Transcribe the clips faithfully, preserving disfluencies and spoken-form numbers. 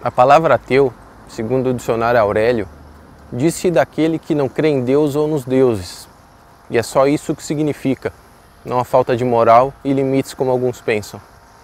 A palavra ateu, segundo o dicionário Aurélio, diz-se daquele que não crê em Deus ou nos deuses. E é só isso que significa, não a falta de moral e limites como alguns pensam.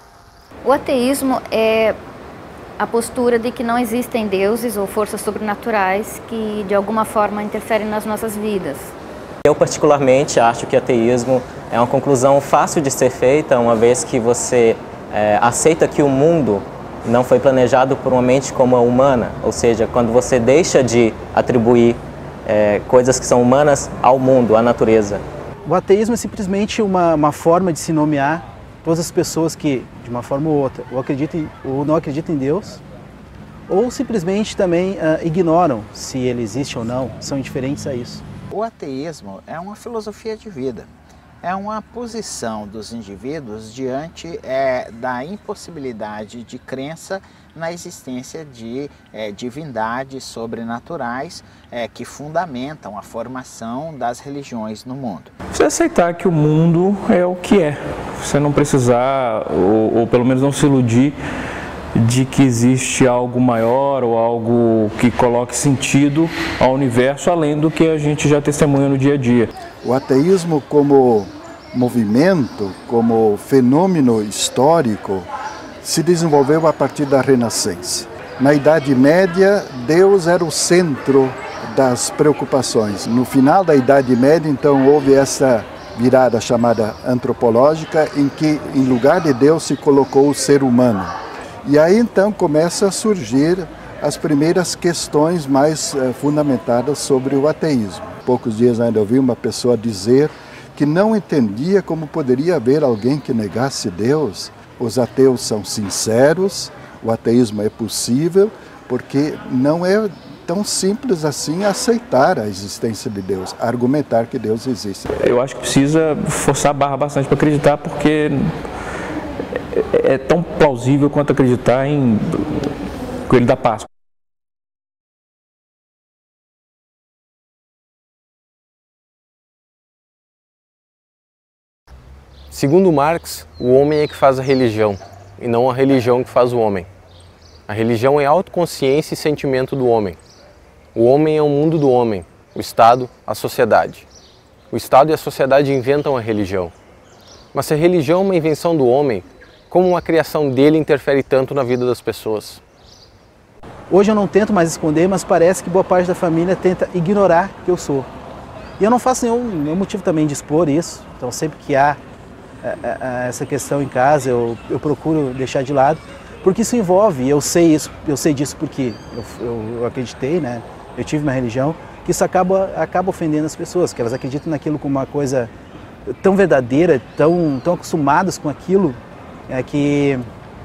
O ateísmo é a postura de que não existem deuses ou forças sobrenaturais que de alguma forma interferem nas nossas vidas. Eu particularmente acho que ateísmo é uma conclusão fácil de ser feita, uma vez que você é, aceita que o mundo não foi planejado por uma mente como a humana, ou seja, quando você deixa de atribuir é, coisas que são humanas ao mundo, à natureza. O ateísmo é simplesmente uma, uma forma de se nomear todas as pessoas que, de uma forma ou outra, ou, acreditam, ou não acreditam em Deus, ou simplesmente também uh, ignoram se ele existe ou não, são indiferentes a isso. O ateísmo é uma filosofia de vida, é uma posição dos indivíduos diante é, da impossibilidade de crença na existência de é, divindades sobrenaturais é, que fundamentam a formação das religiões no mundo. Você aceitar que o mundo é o que é, você não precisar, ou, ou pelo menos não se iludir de que existe algo maior ou algo que coloque sentido ao universo, além do que a gente já testemunha no dia a dia. O ateísmo como movimento, como fenômeno histórico, se desenvolveu a partir da Renascença. Na Idade Média, Deus era o centro das preocupações. No final da Idade Média, então, houve essa virada chamada antropológica, em que, em lugar de Deus, se colocou o ser humano. E aí, então, começa a surgir as primeiras questões mais eh, fundamentadas sobre o ateísmo. Poucos dias ainda ouvi uma pessoa dizer que não entendia como poderia haver alguém que negasse Deus. Os ateus são sinceros, o ateísmo é possível, porque não é tão simples assim aceitar a existência de Deus, argumentar que Deus existe. Eu acho que precisa forçar a barra bastante para acreditar, porque é tão plausível quanto acreditar em Coelho da Páscoa. Segundo Marx, o homem é que faz a religião, e não a religião que faz o homem. A religião é autoconsciência e sentimento do homem. O homem é o mundo do homem, o Estado, a sociedade. O Estado e a sociedade inventam a religião. Mas se a religião é uma invenção do homem, como uma criação dele interfere tanto na vida das pessoas? Hoje eu não tento mais esconder, mas parece que boa parte da família tenta ignorar que eu sou. E eu não faço nenhum, nenhum motivo também de expor isso, então sempre que há essa questão em casa, eu, eu procuro deixar de lado, porque isso envolve, eu sei isso, eu sei disso porque eu, eu, eu acreditei, né? Eu tive uma religião, que isso acaba, acaba ofendendo as pessoas, que elas acreditam naquilo como uma coisa tão verdadeira, tão, tão acostumadas com aquilo, é, que,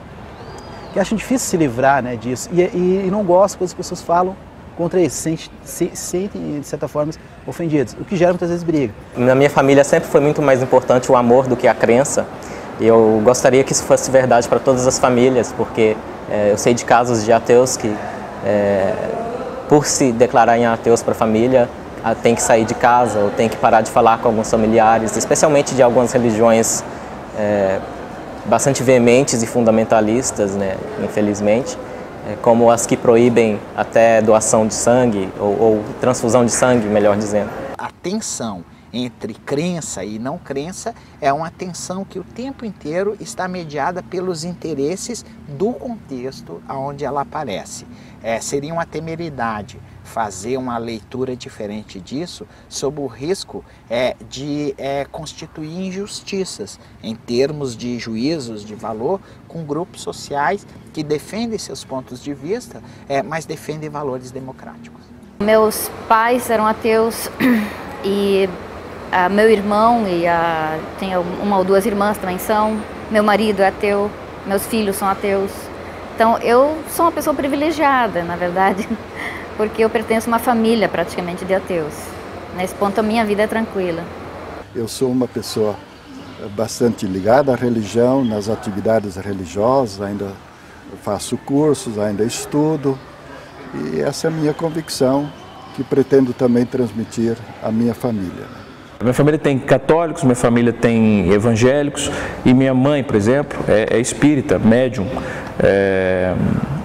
que acham difícil se livrar, né, disso, e, e, e não gostam quando as pessoas falam contra isso, se sentem, de certa forma, ofendidos, o que gera muitas vezes briga. Na minha família sempre foi muito mais importante o amor do que a crença, e eu gostaria que isso fosse verdade para todas as famílias, porque é, eu sei de casos de ateus que, é, por se declararem ateus para a família, tem que sair de casa ou tem que parar de falar com alguns familiares, especialmente de algumas religiões é, bastante veementes e fundamentalistas, né, infelizmente, como as que proíbem até doação de sangue, ou, ou transfusão de sangue, melhor dizendo. A tensão entre crença e não crença é uma tensão que o tempo inteiro está mediada pelos interesses do contexto onde ela aparece. É, seria uma temeridade fazer uma leitura diferente disso, sob o risco é, de é, constituir injustiças em termos de juízos de valor com grupos sociais que defendem seus pontos de vista, é, mas defendem valores democráticos. Meus pais eram ateus e a, meu irmão e a, tem uma ou duas irmãs também são, meu marido é ateu, meus filhos são ateus. Então eu sou uma pessoa privilegiada, na verdade, porque eu pertenço a uma família praticamente de ateus. Nesse ponto a minha vida é tranquila. Eu sou uma pessoa bastante ligada à religião, nas atividades religiosas, ainda faço cursos, ainda estudo, e essa é a minha convicção que pretendo também transmitir à minha família. Minha família tem católicos, minha família tem evangélicos, e minha mãe, por exemplo, é, é espírita, médium. É,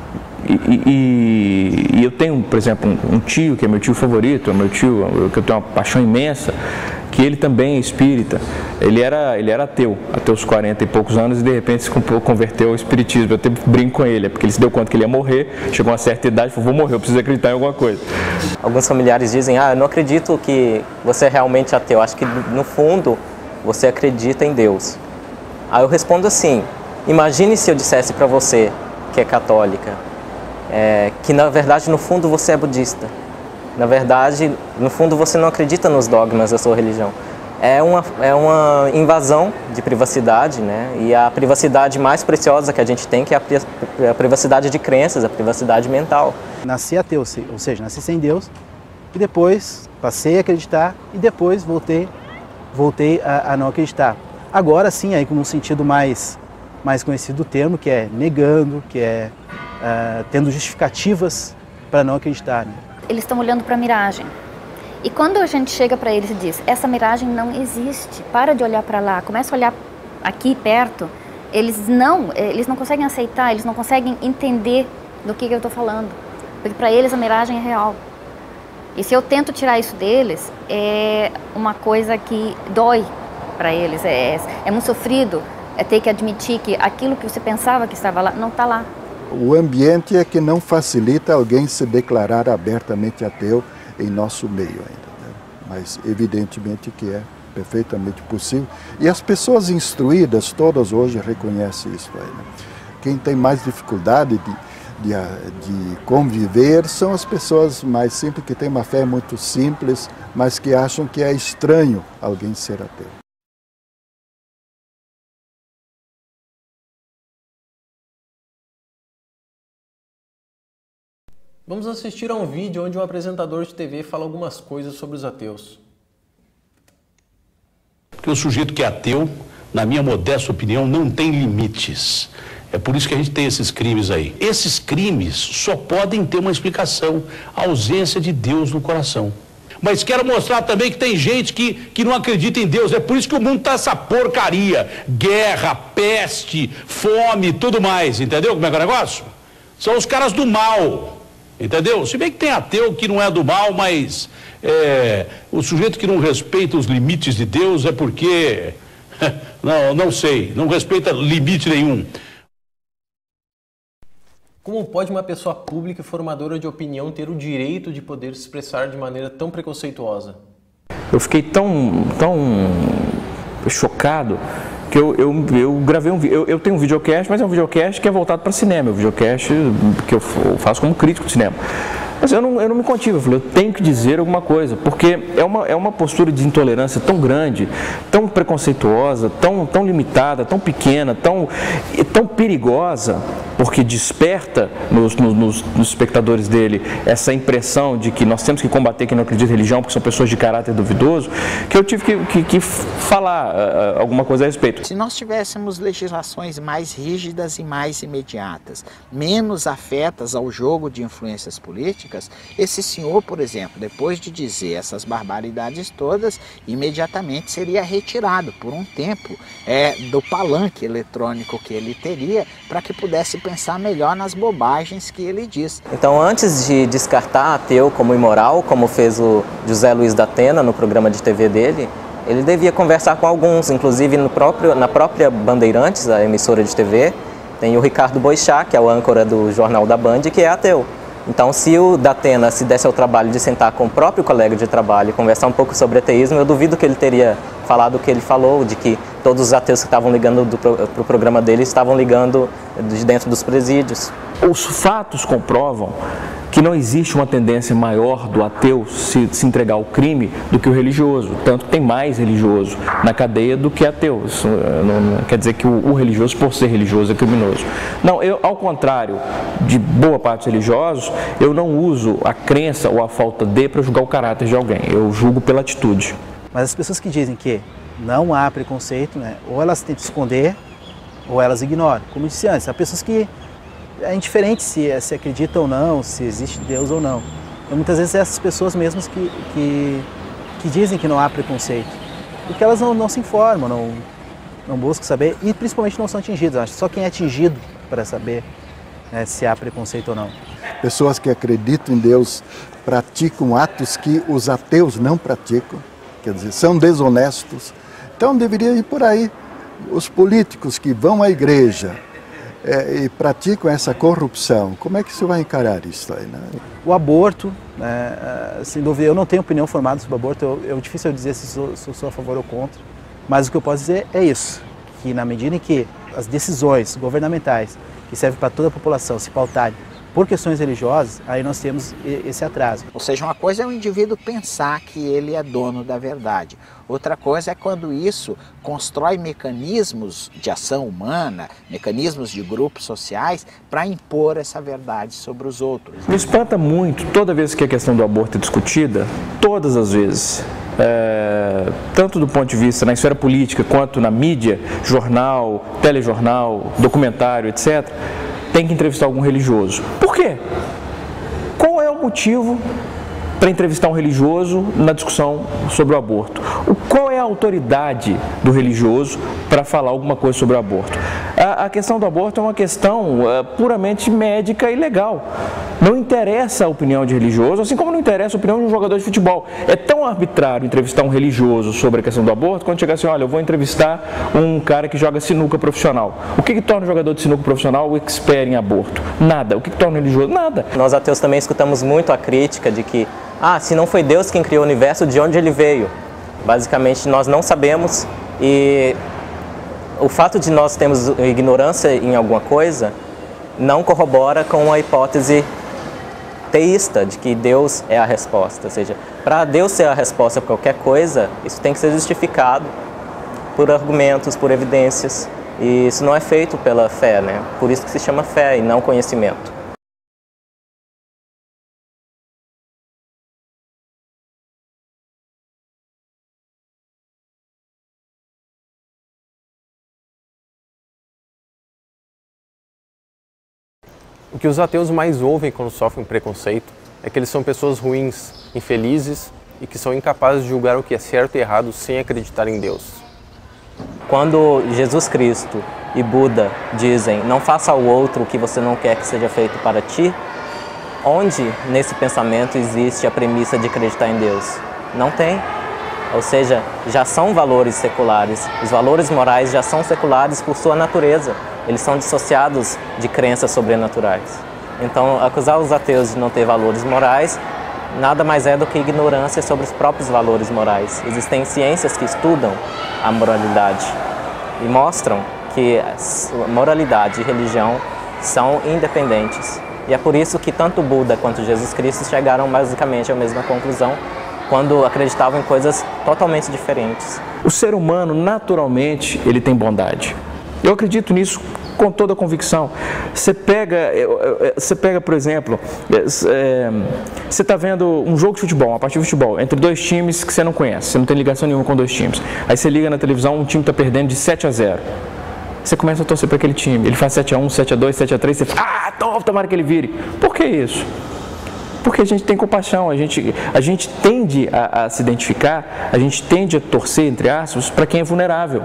E, e, e eu tenho, por exemplo, um, um tio que é meu tio favorito, é meu tio que eu tenho uma paixão imensa, que ele também é espírita. Ele era, ele era ateu até os quarenta e poucos anos e de repente se converteu ao espiritismo. Eu até brinco com ele, é porque ele se deu conta que ele ia morrer, chegou a uma certa idade e falou, vou morrer, eu preciso acreditar em alguma coisa. Alguns familiares dizem, ah, eu não acredito que você é realmente ateu, acho que no fundo você acredita em Deus. Aí eu respondo assim, imagine se eu dissesse para você que é católica, é, que na verdade no fundo você é budista. Na verdade, no fundo você não acredita nos dogmas da sua religião. É uma, é uma invasão de privacidade, né? E a privacidade mais preciosa que a gente tem que é a, a privacidade de crenças, a privacidade mental. Nasci ateu, ou seja, nasci sem Deus, e depois passei a acreditar e depois voltei, voltei a, a não acreditar. Agora sim, aí com um sentido mais, mais conhecido do termo, que é negando, que é uh, tendo justificativas para não acreditar, né? Eles estão olhando para a miragem. E quando a gente chega para eles e diz, essa miragem não existe, para de olhar para lá, começa a olhar aqui perto, eles não, eles não conseguem aceitar, eles não conseguem entender do que, que eu estou falando. Porque para eles a miragem é real. E se eu tento tirar isso deles, é uma coisa que dói para eles, é, é muito sofrido, é ter que admitir que aquilo que você pensava que estava lá, não está lá. O ambiente é que não facilita alguém se declarar abertamente ateu em nosso meio ainda, né? Mas evidentemente que é perfeitamente possível. E as pessoas instruídas todas hoje reconhecem isso aí, né? Quem tem mais dificuldade de, de, de conviver são as pessoas mais simples, que têm uma fé muito simples, mas que acham que é estranho alguém ser ateu. Vamos assistir a um vídeo onde um apresentador de T V fala algumas coisas sobre os ateus. Porque o sujeito que é ateu, na minha modesta opinião, não tem limites. É por isso que a gente tem esses crimes aí. Esses crimes só podem ter uma explicação, a ausência de Deus no coração. Mas quero mostrar também que tem gente que, que não acredita em Deus. É por isso que o mundo tá essa porcaria. Guerra, peste, fome, tudo mais. Entendeu como é que é o negócio? São os caras do mal. Entendeu? Se bem que tem ateu que não é do mal, mas é, o sujeito que não respeita os limites de Deus é porque, não, não sei, não respeita limite nenhum. Como pode uma pessoa pública e formadora de opinião ter o direito de poder se expressar de maneira tão preconceituosa? Eu fiquei tão, tão chocado que eu, eu, eu gravei um vídeo. Eu, eu tenho um videocast, mas é um videocast que é voltado para cinema. É um videocast que eu faço como crítico de cinema. Mas eu não, eu não me contive, eu falei, eu tenho que dizer alguma coisa, porque é uma, é uma postura de intolerância tão grande, tão preconceituosa, tão, tão limitada, tão pequena, tão, tão perigosa, porque desperta nos, nos, nos espectadores dele essa impressão de que nós temos que combater quem não acredita em religião, porque são pessoas de caráter duvidoso, que eu tive que, que, que falar uh, alguma coisa a respeito. Se nós tivéssemos legislações mais rígidas e mais imediatas, menos afetas ao jogo de influências políticas, esse senhor, por exemplo, depois de dizer essas barbaridades todas, imediatamente seria retirado por um tempo é, do palanque eletrônico que ele teria, para que pudesse pensar melhor nas bobagens que ele diz. Então, antes de descartar ateu como imoral, como fez o José Luiz da Atena no programa de T V dele, ele devia conversar com alguns, inclusive no próprio, na própria Bandeirantes, a emissora de T V, tem o Ricardo Boixá, que é o âncora do Jornal da Band, que é ateu. Então, se o Datena se desse ao trabalho de sentar com o próprio colega de trabalho e conversar um pouco sobre ateísmo, eu duvido que ele teria falado o que ele falou, de que todos os ateus que estavam ligando para o programa dele estavam ligando de dentro dos presídios. Os fatos comprovam que não existe uma tendência maior do ateu se, se entregar ao crime do que o religioso. Tanto que tem mais religioso na cadeia do que ateu. Isso não, não quer dizer que o, o religioso, por ser religioso, é criminoso. Não, eu, ao contrário de boa parte dos religiosos, eu não uso a crença ou a falta de para julgar o caráter de alguém. Eu julgo pela atitude. Mas as pessoas que dizem que não há preconceito, né, ou elas tentam esconder, ou elas ignoram. Como eu disse antes, há pessoas que é indiferente se, se acredita ou não, se existe Deus ou não. Então, muitas vezes essas pessoas mesmas que, que, que dizem que não há preconceito, porque elas não, não se informam, não, não buscam saber e principalmente não são atingidas. Acho que só quem é atingido para saber né, se há preconceito ou não. Pessoas que acreditam em Deus praticam atos que os ateus não praticam, quer dizer, são desonestos. Então deveria ir por aí. Os políticos que vão à igreja é, e praticam essa corrupção, como é que você vai encarar isso aí, né? O aborto, né, sem dúvida, eu não tenho opinião formada sobre o aborto, é difícil eu dizer se sou, se sou a favor ou contra, mas o que eu posso dizer é isso, que na medida em que as decisões governamentais, que servem para toda a população, se pautarem por questões religiosas, aí nós temos esse atraso. Ou seja, uma coisa é o indivíduo pensar que ele é dono da verdade. Outra coisa é quando isso constrói mecanismos de ação humana, mecanismos de grupos sociais para impor essa verdade sobre os outros. Me espanta muito toda vez que a questão do aborto é discutida, todas as vezes, é, tanto do ponto de vista na esfera política quanto na mídia, jornal, telejornal, documentário, etcétera, tem que entrevistar algum religioso. Por quê? Qual é o motivo para entrevistar um religioso na discussão sobre o aborto? Qual é a autoridade do religioso para falar alguma coisa sobre o aborto? A, a questão do aborto é uma questão uh, puramente médica e legal. Não interessa a opinião de religioso, assim como não interessa a opinião de um jogador de futebol. É tão arbitrário entrevistar um religioso sobre a questão do aborto, quando chegar assim, olha, eu vou entrevistar um cara que joga sinuca profissional. O que, que torna um jogador de sinuca profissional o expert em aborto? Nada. O que, que torna um religioso? Nada. Nós ateus também escutamos muito a crítica de que, ah, se não foi Deus quem criou o universo, de onde ele veio? Basicamente, nós não sabemos, e o fato de nós termos ignorância em alguma coisa não corrobora com a hipótese teísta de que Deus é a resposta. Ou seja, para Deus ser a resposta para qualquer coisa, isso tem que ser justificado por argumentos, por evidências, e isso não é feito pela fé, né? Por isso que se chama fé e não conhecimento. O que os ateus mais ouvem quando sofrem preconceito é que eles são pessoas ruins, infelizes e que são incapazes de julgar o que é certo e errado sem acreditar em Deus. Quando Jesus Cristo e Buda dizem, não faça ao outro o que você não quer que seja feito para ti, onde nesse pensamento existe a premissa de acreditar em Deus? Não tem. Ou seja, já são valores seculares. Os valores morais já são seculares por sua natureza. Eles são dissociados de crenças sobrenaturais. Então, acusar os ateus de não ter valores morais nada mais é do que ignorância sobre os próprios valores morais. Existem ciências que estudam a moralidade e mostram que moralidade e religião são independentes. E é por isso que tanto Buda quanto Jesus Cristo chegaram basicamente à mesma conclusão quando acreditavam em coisas totalmente diferentes. O ser humano, naturalmente, ele tem bondade. Eu acredito nisso com toda a convicção. Você pega, você pega por exemplo, é, você está vendo um jogo de futebol, uma partida de futebol, entre dois times que você não conhece, você não tem ligação nenhuma com dois times. Aí você liga na televisão, um time está perdendo de sete a zero. Você começa a torcer para aquele time, ele faz sete a um, sete a dois, sete a três, você fala, ah, tom, tomara que ele vire. Por que isso? Porque a gente tem compaixão, a gente, a gente tende a, a se identificar, a gente tende a torcer, entre aspas, para quem é vulnerável.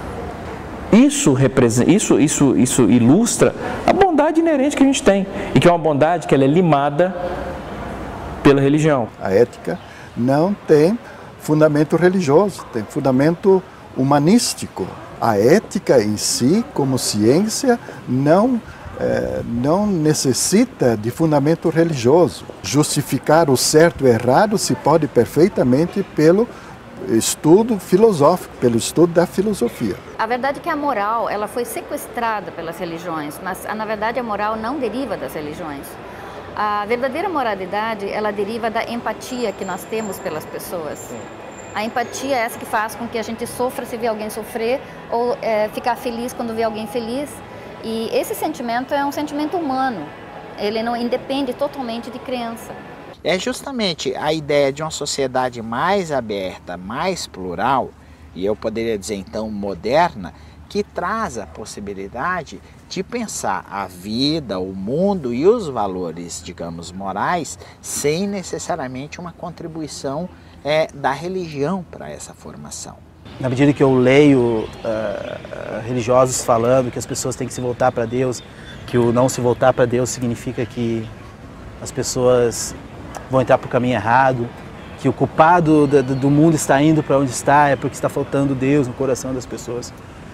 Isso, representa, isso, isso, isso ilustra a bondade inerente que a gente tem, e que é uma bondade que ela é limada pela religião. A ética não tem fundamento religioso, tem fundamento humanístico. A ética em si, como ciência, não É, não necessita de fundamento religioso. Justificar o certo e o errado se pode perfeitamente pelo estudo filosófico, pelo estudo da filosofia. A verdade é que a moral ela foi sequestrada pelas religiões, mas na verdade a moral não deriva das religiões. A verdadeira moralidade ela deriva da empatia que nós temos pelas pessoas. A empatia é essa que faz com que a gente sofra se vê alguém sofrer ou é, ficar feliz quando vê alguém feliz. E esse sentimento é um sentimento humano, ele não independe totalmente de crença. É justamente a ideia de uma sociedade mais aberta, mais plural, e eu poderia dizer então moderna, que traz a possibilidade de pensar a vida, o mundo e os valores, digamos, morais, sem necessariamente uma contribuição é, da religião para essa formação. Na medida que eu leio uh, religiosos falando que as pessoas têm que se voltar para Deus, que o não se voltar para Deus significa que as pessoas vão entrar para o caminho errado, que o culpado do, do mundo está indo para onde está é porque está faltando Deus no coração das pessoas.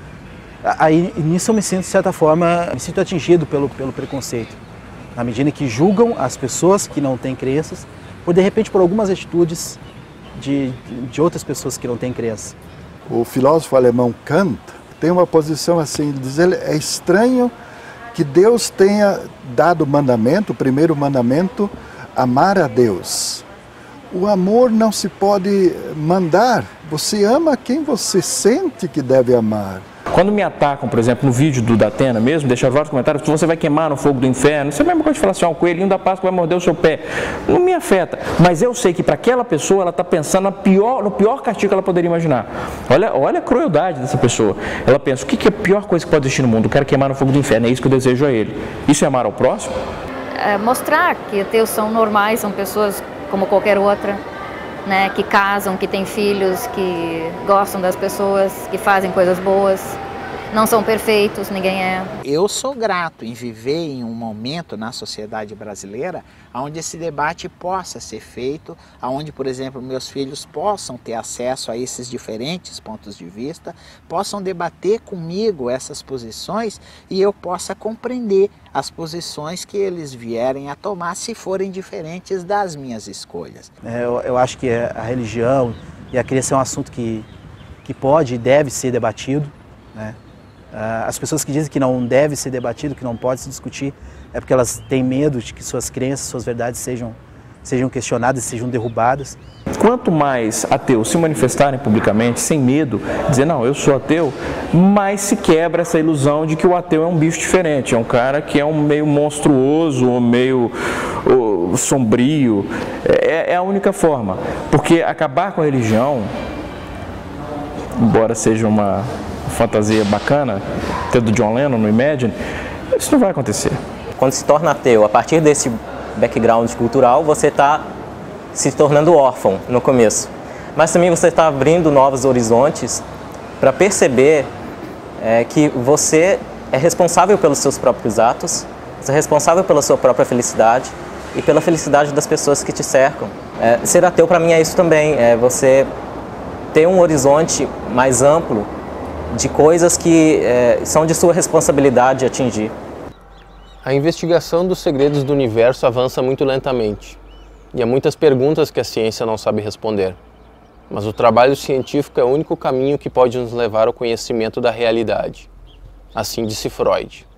Aí nisso eu me sinto, de certa forma, me sinto atingido pelo, pelo preconceito, na medida que julgam as pessoas que não têm crenças, por de repente por algumas atitudes de, de outras pessoas que não têm crença. O filósofo alemão Kant tem uma posição assim, diz ele, é estranho que Deus tenha dado o mandamento, o primeiro mandamento, amar a Deus. O amor não se pode mandar, você ama quem você sente que deve amar. Quando me atacam, por exemplo, no vídeo do Datena mesmo, deixaram vários comentários, você vai queimar no fogo do inferno, isso é a mesma coisa de falar assim, ó, um coelhinho da Páscoa vai morder o seu pé. Não me afeta, mas eu sei que para aquela pessoa ela está pensando na pior, no pior castigo que ela poderia imaginar. Olha, olha a crueldade dessa pessoa. Ela pensa, o que é a pior coisa que pode existir no mundo? Eu quero queimar no fogo do inferno, é isso que eu desejo a ele. Isso é amar ao próximo? É mostrar que ateus são normais, são pessoas como qualquer outra, né, que casam, que têm filhos, que gostam das pessoas, que fazem coisas boas. Não são perfeitos, ninguém é. Eu sou grato em viver em um momento na sociedade brasileira onde esse debate possa ser feito, onde, por exemplo, meus filhos possam ter acesso a esses diferentes pontos de vista, possam debater comigo essas posições e eu possa compreender as posições que eles vierem a tomar se forem diferentes das minhas escolhas. É, eu, eu acho que a religião e a crença é um assunto que, que pode e deve ser debatido, né? As pessoas que dizem que não deve ser debatido, que não pode se discutir, é porque elas têm medo de que suas crenças, suas verdades sejam, sejam questionadas, sejam derrubadas. Quanto mais ateus se manifestarem publicamente, sem medo, dizer, não, eu sou ateu, mais se quebra essa ilusão de que o ateu é um bicho diferente, é um cara que é um meio monstruoso, ou meio ou, sombrio. É, é a única forma, porque acabar com a religião, embora seja uma fantasia bacana, até do John Lennon no Imagine, isso não vai acontecer. Quando se torna ateu, a partir desse background cultural, você está se tornando órfão no começo. Mas também você está abrindo novos horizontes para perceber é, que você é responsável pelos seus próprios atos, você é responsável pela sua própria felicidade e pela felicidade das pessoas que te cercam. É, ser ateu para mim é isso também, é você ter um horizonte mais amplo de coisas que é, são de sua responsabilidade atingir. A investigação dos segredos do universo avança muito lentamente, e há muitas perguntas que a ciência não sabe responder. Mas o trabalho científico é o único caminho que pode nos levar ao conhecimento da realidade. Assim disse Freud.